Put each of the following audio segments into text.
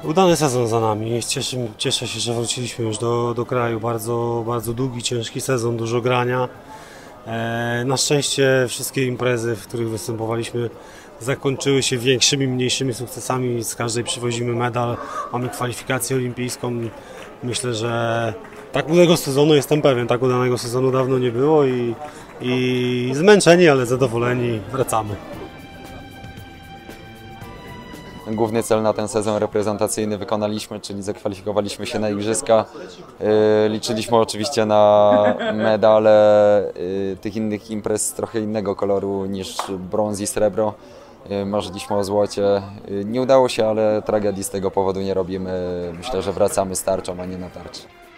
Udany sezon za nami. Cieszę się, że wróciliśmy już do kraju. Bardzo długi, ciężki sezon, dużo grania. Na szczęście wszystkie imprezy, w których występowaliśmy, zakończyły się większymi, mniejszymi sukcesami. Z każdej przywozimy medal. Mamy kwalifikację olimpijską. Myślę, że tak udanego sezonu, jestem pewien, tak udanego sezonu dawno nie było i zmęczeni, ale zadowoleni wracamy. Główny cel na ten sezon reprezentacyjny wykonaliśmy, czyli zakwalifikowaliśmy się na igrzyska. Liczyliśmy oczywiście na medale tych innych imprez trochę innego koloru niż brąz i srebro. Marzyliśmy o złocie. Nie udało się, ale tragedii z tego powodu nie robimy. Myślę, że wracamy z tarczą, a nie na tarczy.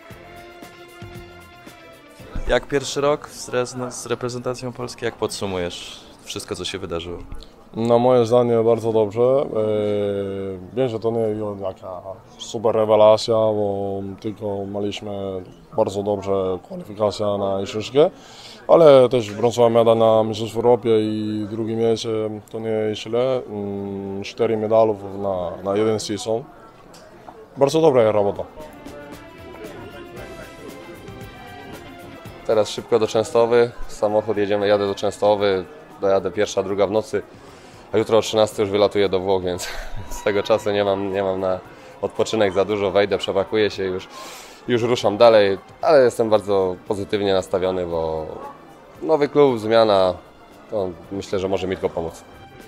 Jak pierwszy rok z reprezentacją Polski, jak podsumujesz wszystko, co się wydarzyło? Na moje zdanie bardzo dobrze. Wiem, że to nie jest jaka super rewelacja, bo tylko mieliśmy bardzo dobrze kwalifikację na igrzyska, ale też brązowy medal na Mistrzostwach Europy i drugie miejsce to nie jest źle. 4 medalów na jeden sezon. Bardzo dobra robota. Teraz szybko do Częstowy, samochód jadę do Częstowy, dojadę pierwsza, druga w nocy, a jutro o 13 już wylatuję do Włoch, więc z tego czasu nie mam na odpoczynek za dużo, wejdę, przepakuję się i już ruszam dalej, ale jestem bardzo pozytywnie nastawiony, bo nowy klub, zmiana, to myślę, że może mi tylko pomóc.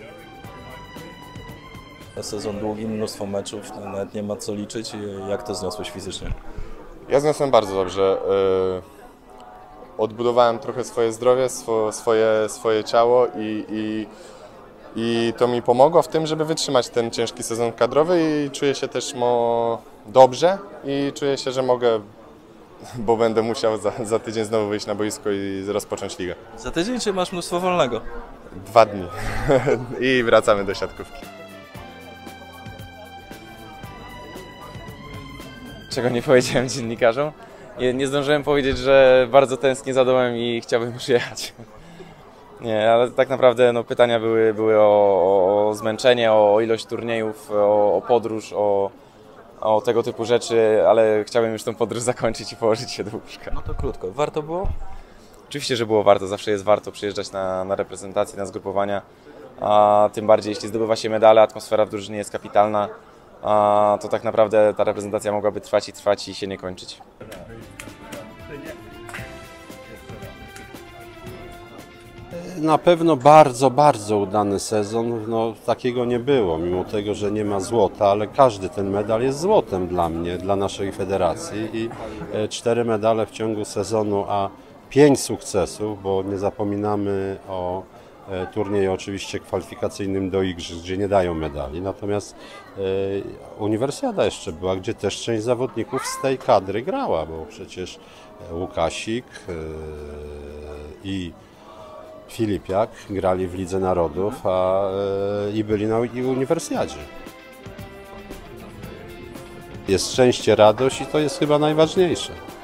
Sezon długi, mnóstwo meczów, nawet nie ma co liczyć. Jak to zniosłeś fizycznie? Ja zniosłem bardzo dobrze. Odbudowałem trochę swoje zdrowie, swoje ciało i to mi pomogło w tym, żeby wytrzymać ten ciężki sezon kadrowy i czuję się też dobrze i czuję się, że mogę, bo będę musiał za tydzień znowu wyjść na boisko i rozpocząć ligę. Za tydzień czy masz mnóstwo wolnego? 2 dni i wracamy do siatkówki. Czego nie powiedziałem dziennikarzom? Nie zdążyłem powiedzieć, że bardzo tęsknię za domem i chciałbym już jechać. Nie, ale tak naprawdę no, pytania były o zmęczenie, o ilość turniejów, o podróż, o tego typu rzeczy, ale chciałbym już tą podróż zakończyć i położyć się do łóżka. No to krótko. Warto było? Oczywiście, że było warto. Zawsze jest warto przyjeżdżać na reprezentacje, na zgrupowania. A tym bardziej, jeśli zdobywa się medale, atmosfera w drużynie jest kapitalna. To tak naprawdę ta reprezentacja mogłaby trwać i się nie kończyć. Na pewno bardzo udany sezon, no takiego nie było, mimo tego, że nie ma złota, ale każdy ten medal jest złotem dla mnie, dla naszej federacji i 4 medale w ciągu sezonu, a 5 sukcesów, bo nie zapominamy o turnieju oczywiście kwalifikacyjnym do igrzysk, gdzie nie dają medali, natomiast uniwersjada jeszcze była, gdzie też część zawodników z tej kadry grała, bo przecież Łukasik i Filipiak grali w Lidze Narodów i byli na uniwersjadzie. Jest szczęście, radość i to jest chyba najważniejsze.